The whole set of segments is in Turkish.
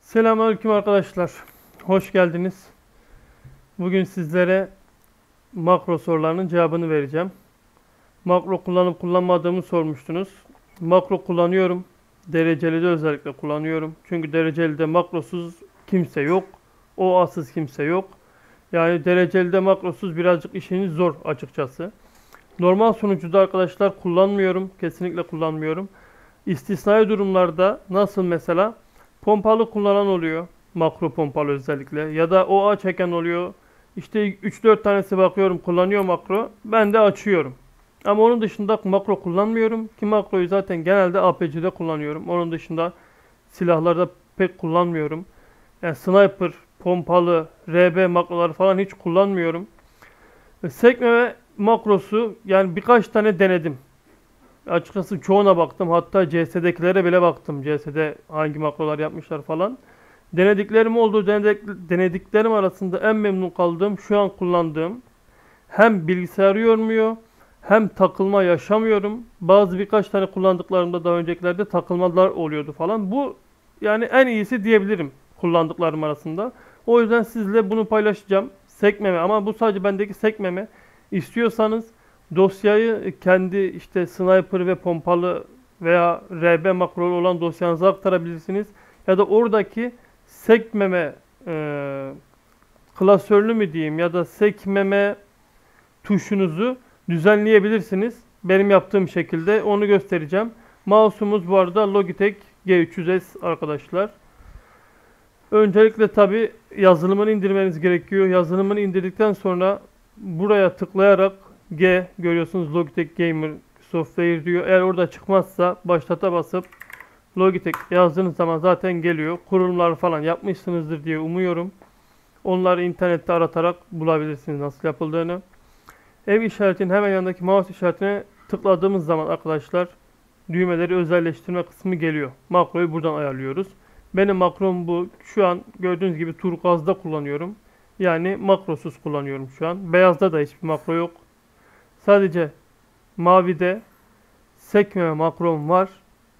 Selamünaleyküm arkadaşlar. Hoş geldiniz. Bugün sizlere makro sorularının cevabını vereceğim. Makro kullanıp kullanmadığımı sormuştunuz. Makro kullanıyorum. Dereceli de özellikle kullanıyorum. Çünkü dereceli de makrosuz kimse yok. OA'sız kimse yok. Yani dereceli de makrosuz birazcık işiniz zor açıkçası. Normal sunucuda arkadaşlar kullanmıyorum. Kesinlikle kullanmıyorum. İstisnai durumlarda nasıl mesela? Pompalı kullanan oluyor. Makro pompalı özellikle. Ya da OA çeken oluyor. İşte 3-4 tanesi bakıyorum kullanıyor makro. Ben de açıyorum. Ama onun dışında makro kullanmıyorum. Ki makroyu zaten genelde APC'de kullanıyorum. Onun dışında silahlarda pek kullanmıyorum. Yani sniper, pompalı, RB makroları falan hiç kullanmıyorum. Sekme makrosu yani birkaç tane denedim. Açıkçası çoğuna baktım. Hatta CS'dekilere bile baktım. CS'de hangi makrolar yapmışlar falan. Denediklerim oldu. Denediklerim arasında en memnun kaldığım, şu an kullandığım, hem bilgisayarı yormuyor, hem takılma yaşamıyorum. Birkaç tane kullandıklarımda daha öncekilerde takılmalar oluyordu falan. Bu yani en iyisi diyebilirim kullandıklarım arasında. O yüzden sizle bunu paylaşacağım. Sekmeme, ama bu sadece bendeki sekmeme. İstiyorsanız dosyayı kendi işte sniper ve pompalı veya RB makrolu olan dosyanıza aktarabilirsiniz. Ya da oradaki sekmeme klasörünü mü diyeyim ya da sekmeme tuşunuzu düzenleyebilirsiniz. Benim yaptığım şekilde onu göstereceğim. Mouse'umuz bu arada Logitech G300S arkadaşlar. Öncelikle tabi yazılımını indirmeniz gerekiyor. Yazılımını indirdikten sonra buraya tıklayarak görüyorsunuz Logitech Gamer Software diyor. Eğer orada çıkmazsa başlata basıp Logitech yazdığınız zaman zaten geliyor. Kurulumlar falan yapmışsınızdır diye umuyorum. Onları internette aratarak bulabilirsiniz nasıl yapıldığını. Ev işaretinin hemen yanındaki mouse işaretine tıkladığımız zaman arkadaşlar düğmeleri özelleştirme kısmı geliyor. Makroyu buradan ayarlıyoruz. Benim makrom bu. Şu an gördüğünüz gibi turkuazda kullanıyorum. Yani makrosuz kullanıyorum şu an. Beyazda da hiçbir makro yok. Sadece mavide sekmeme makrom var.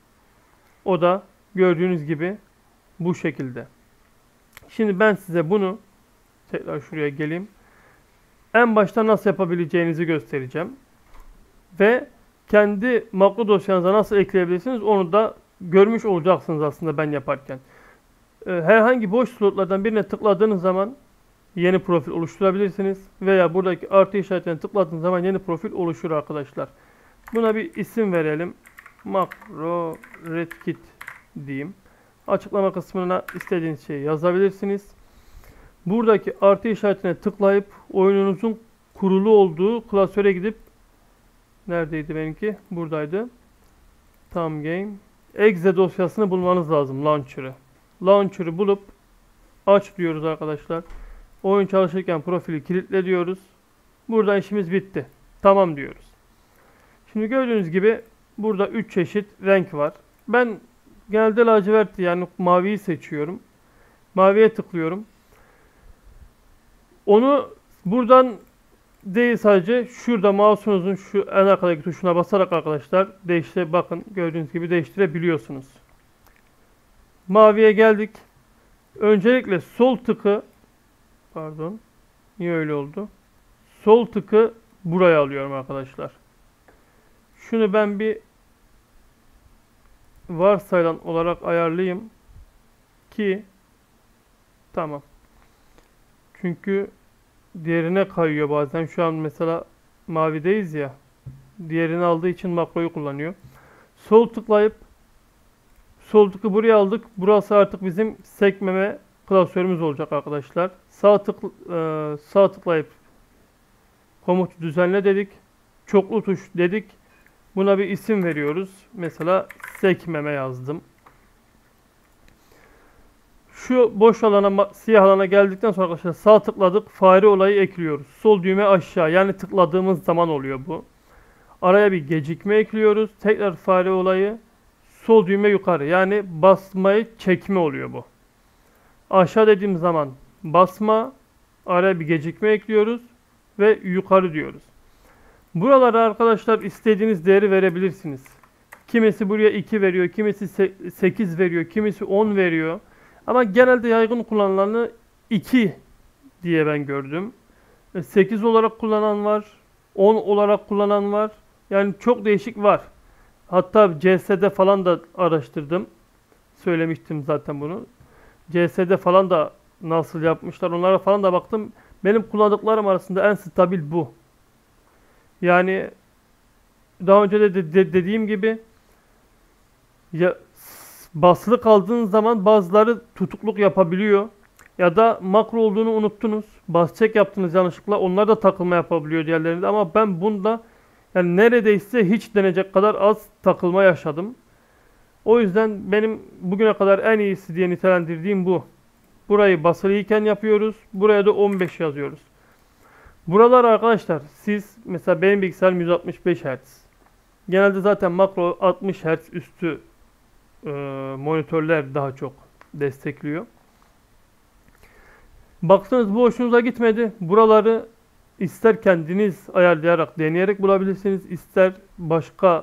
O da gördüğünüz gibi bu şekilde. Şimdi ben size bunu tekrar şuraya geleyim. En başta nasıl yapabileceğinizi göstereceğim. Ve kendi makro dosyanıza nasıl ekleyebilirsiniz onu da görmüş olacaksınız aslında ben yaparken. Herhangi boş slotlardan birine tıkladığınız zaman yeni profil oluşturabilirsiniz. Veya buradaki artı işaretine tıkladığınız zaman yeni profil oluşur arkadaşlar. Buna bir isim verelim. Makro Redkit diyeyim. Açıklama kısmına istediğiniz şeyi yazabilirsiniz. Buradaki artı işaretine tıklayıp oyununuzun kurulu olduğu klasöre gidip neredeydi benimki? Buradaydı. Tam game. Exe dosyasını bulmanız lazım. Launcher'ı. Launcher'ı bulup aç diyoruz arkadaşlar. Oyun çalışırken profili kilitle diyoruz. Burada işimiz bitti. Tamam diyoruz. Şimdi gördüğünüz gibi burada 3 çeşit renk var. Ben genelde lacivert yani maviyi seçiyorum. Maviye tıklıyorum. Onu buradan değil sadece şurada mouse'unuzun şu en arkadaki tuşuna basarak arkadaşlar bakın gördüğünüz gibi değiştirebiliyorsunuz. Maviye geldik. Öncelikle sol tıkı niye öyle oldu? Sol tıkı buraya alıyorum arkadaşlar. Şunu ben bir varsayılan olarak ayarlayayım ki tamam. Çünkü diğerine kayıyor bazen. Şu an mesela mavideyiz ya. Diğerini aldığı için makroyu kullanıyor. Sol tıklayıp sol tıkı buraya aldık. Burası artık bizim sekmeme klasörümüz olacak arkadaşlar. Sağ tıklayıp komut düzenle dedik. Çoklu tuş dedik. Buna bir isim veriyoruz. Mesela sekmeme yazdım. Şu boş alana, siyah alana geldikten sonra arkadaşlar sağ tıkladık. Fare olayı ekliyoruz. Sol düğme aşağı. Yani tıkladığımız zaman oluyor bu. Araya bir gecikme ekliyoruz. Tekrar fare olayı. Sol düğme yukarı. Yani basmayı çekme oluyor bu. Aşağı dediğim zaman basma. Araya bir gecikme ekliyoruz. Ve yukarı diyoruz. Buralara arkadaşlar istediğiniz değeri verebilirsiniz. Kimisi buraya 2 veriyor. Kimisi 8 veriyor. Kimisi 10 veriyor. Ama genelde yaygın kullanılanı 2 diye ben gördüm. 8 olarak kullanan var. 10 olarak kullanan var. Yani çok değişik var. Hatta CS'de falan da araştırdım. Söylemiştim zaten bunu. CS'de falan da nasıl yapmışlar onlara falan da baktım. Benim kullandıklarım arasında en stabil bu. Yani daha önce de dediğim gibi ya, basılı kaldığınız zaman bazıları tutukluk yapabiliyor. Ya da makro olduğunu unuttunuz. Bas çek yaptınız yanlışlıkla. Onlar da takılma yapabiliyor diğerlerinde. Ama ben bunda yani neredeyse hiç denecek kadar az takılma yaşadım. O yüzden benim bugüne kadar en iyisi diye nitelendirdiğim bu. Burayı basılıyken yapıyoruz. Buraya da 15 yazıyoruz. Buralar arkadaşlar siz mesela benim bilgisayarım 165 Hz. Genelde zaten makro 60 Hz üstü monitörler daha çok destekliyor. Baktınız bu hoşunuza gitmedi. Buraları ister kendiniz ayarlayarak, deneyerek bulabilirsiniz. İster başka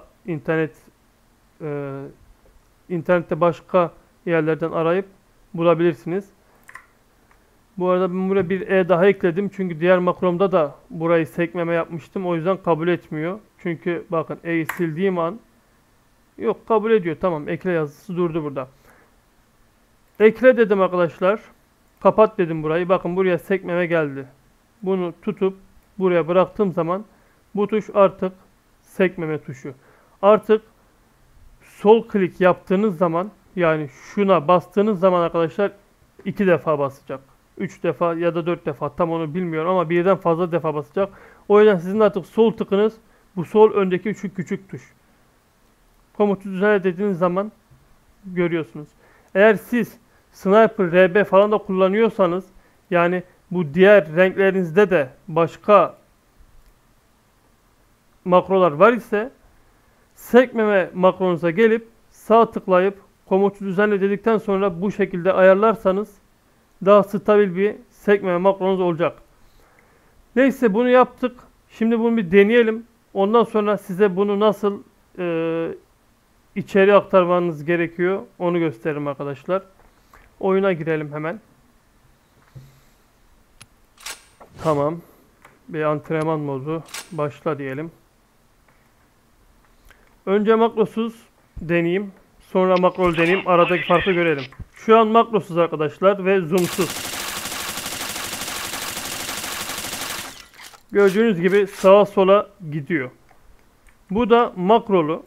internette başka yerlerden arayıp bulabilirsiniz. Bu arada ben buraya bir daha ekledim. Çünkü diğer makromda da burayı sekmeme yapmıştım. O yüzden kabul etmiyor. Çünkü bakın E'yi sildiğim an yok kabul ediyor. Tamam ekle yazısı durdu burada. Ekle dedim arkadaşlar. Kapat dedim burayı. Bakın buraya sekmeme geldi. Bunu tutup buraya bıraktığım zaman bu tuş artık sekmeme tuşu. Artık sol klik yaptığınız zaman yani şuna bastığınız zaman arkadaşlar 2 defa basacak. 3 defa ya da 4 defa tam onu bilmiyorum ama birden fazla defa basacak. O yüzden sizin artık sol tıkınız bu sol öndeki küçük tuş. Komutu düzenle dediğiniz zaman görüyorsunuz. Eğer siz Sniper, RB falan da kullanıyorsanız yani bu diğer renklerinizde de başka makrolar var ise sekmeme makronuza gelip sağ tıklayıp komutu düzenle dedikten sonra bu şekilde ayarlarsanız daha stabil bir sekmeme makronuz olacak. Neyse bunu yaptık. Şimdi bunu bir deneyelim. Ondan sonra size bunu nasıl içeri aktarmanız gerekiyor onu gösteririm arkadaşlar. Oyuna girelim hemen. Tamam. Bir antrenman modu. Başla diyelim. Önce makrosuz deneyeyim. Sonra makrolu deneyeyim. Aradaki farkı görelim. Şu an makrosuz arkadaşlar ve zoomsuz. Gördüğünüz gibi sağa sola gidiyor. Bu da makrolu.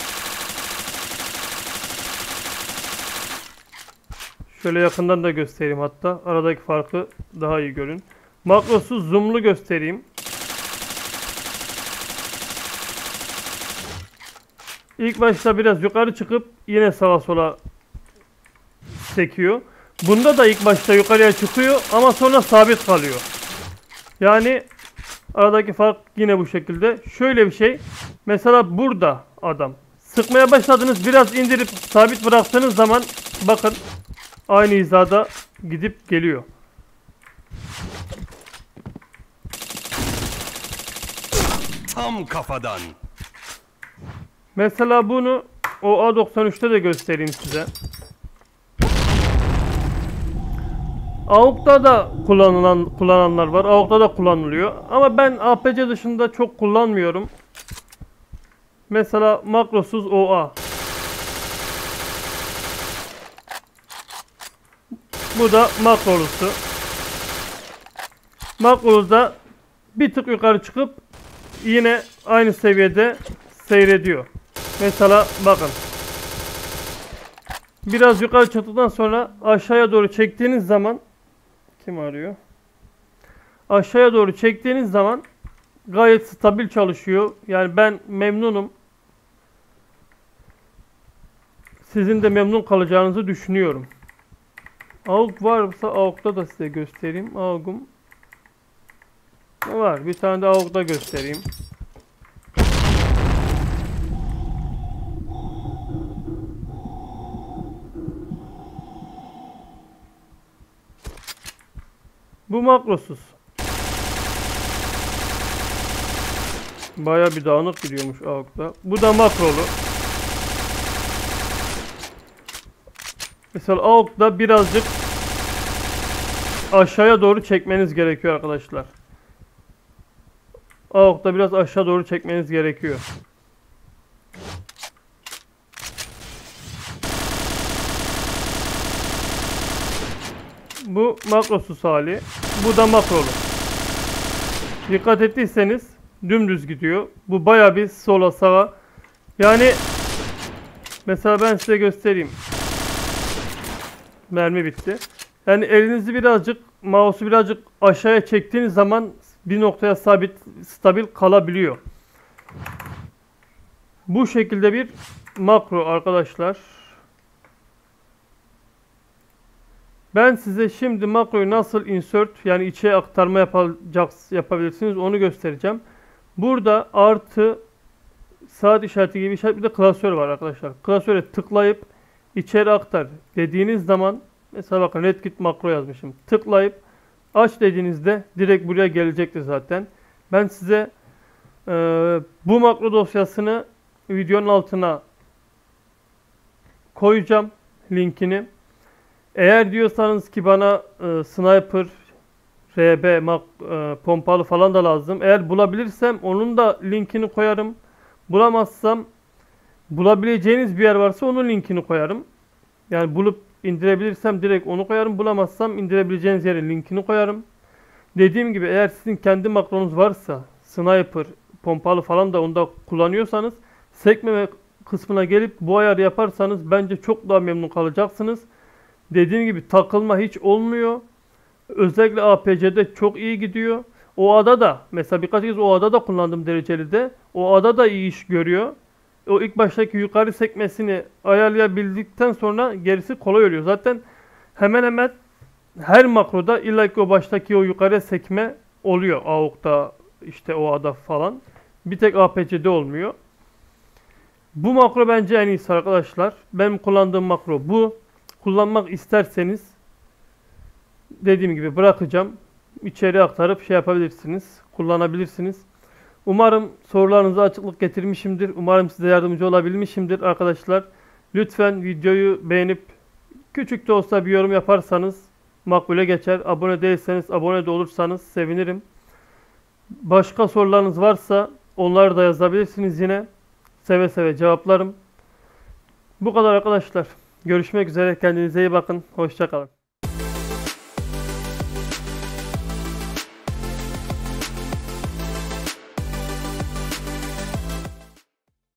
Şöyle yakından da göstereyim hatta. Aradaki farkı daha iyi görün. Makrosuz zoomlu göstereyim. İlk başta biraz yukarı çıkıp yine sağa sola sekiyor. Bunda da ilk başta yukarıya çıkıyor ama sonra sabit kalıyor. Yani aradaki fark yine bu şekilde. Şöyle bir şey. Mesela burada adam. Sıkmaya başladınız biraz indirip sabit bıraktığınız zaman bakın aynı hizada gidip geliyor. Tam kafadan. Mesela bunu o A93'te de göstereyim size. AUG'da da kullananlar var. AUG'da da kullanılıyor. Ama ben APC dışında çok kullanmıyorum. Mesela makrosuz OA. Bu da makrolusu. Makroluda bir tık yukarı çıkıp yine aynı seviyede seyrediyor. Mesela bakın. Biraz yukarı çıktıktan sonra aşağıya doğru çektiğiniz zaman kim arıyor? Aşağıya doğru çektiğiniz zaman gayet stabil çalışıyor. Yani ben memnunum. Sizin de memnun kalacağınızı düşünüyorum. AUG varsa AUG'da da size göstereyim. AUG'um var. Bir tane de AUG'da göstereyim. Bu makrosuz. Bayağı bir dağınık gidiyormuş AUG'da. Bu da makrolu. Mesela AUK'da birazcık aşağıya doğru çekmeniz gerekiyor arkadaşlar. AUK'da biraz aşağı doğru çekmeniz gerekiyor. Bu makrosuz hali. Bu da makrolu. Dikkat ettiyseniz dümdüz gidiyor. Bu bayağı bir sola sağa. Yani mesela ben size göstereyim. Mermi bitti. Yani elinizi birazcık, mouse'u birazcık aşağıya çektiğiniz zaman bir noktaya sabit, stabil kalabiliyor. Bu şekilde bir makro arkadaşlar. Ben size şimdi makroyu nasıl insert, yani içe aktarma yapabilirsiniz onu göstereceğim. Burada artı saat işareti gibi işaret, bir de klasör var arkadaşlar. Klasöre tıklayıp içeri aktar dediğiniz zaman, mesela bakın Redkit makro yazmışım. Tıklayıp aç dediğinizde direkt buraya gelecektir zaten. Ben size bu makro dosyasını videonun altına koyacağım linkini. Eğer diyorsanız ki bana sniper, RB, pompalı falan da lazım. Eğer bulabilirsem onun da linkini koyarım. Bulamazsam, bulabileceğiniz bir yer varsa onun linkini koyarım. Yani bulup indirebilirsem direkt onu koyarım. Bulamazsam indirebileceğiniz yerin linkini koyarım. Dediğim gibi eğer sizin kendi makronuz varsa, sniper, pompalı falan da onda kullanıyorsanız, sekmeme kısmına gelip bu ayarı yaparsanız bence çok daha memnun kalacaksınız. Dediğim gibi takılma hiç olmuyor. Özellikle APC'de çok iyi gidiyor. OA'da da mesela birkaç kez OA'da da kullandım dereceli de. OA'da da iyi iş görüyor. O ilk baştaki yukarı sekmesini ayarlayabildikten sonra gerisi kolay oluyor. Zaten hemen hemen her makroda illa ki o baştaki o yukarı sekme oluyor. AUK'ta işte OA'da falan. Bir tek APC'de olmuyor. Bu makro bence en iyisi arkadaşlar. Benim kullandığım makro bu. Kullanmak isterseniz dediğim gibi bırakacağım. İçeri aktarıp şey yapabilirsiniz. Kullanabilirsiniz. Umarım sorularınıza açıklık getirmişimdir. Umarım size yardımcı olabilmişimdir arkadaşlar. Lütfen videoyu beğenip küçük de olsa bir yorum yaparsanız makbule geçer. Abone değilseniz abone de olursanız sevinirim. Başka sorularınız varsa onları da yazabilirsiniz yine. Seve seve cevaplarım. Bu kadar arkadaşlar. Görüşmek üzere. Kendinize iyi bakın. Hoşça kalın.